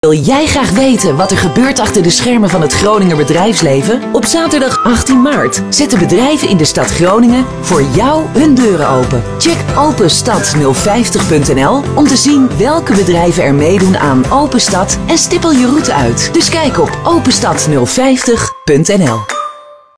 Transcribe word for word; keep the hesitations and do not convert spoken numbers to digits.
Wil jij graag weten wat er gebeurt achter de schermen van het Groninger bedrijfsleven? Op zaterdag achttien maart zetten bedrijven in de stad Groningen voor jou hun deuren open. Check openstad nul vijftig punt n l om te zien welke bedrijven er meedoen aan Open Stad en stippel je route uit. Dus kijk op openstad nul vijftig punt n l.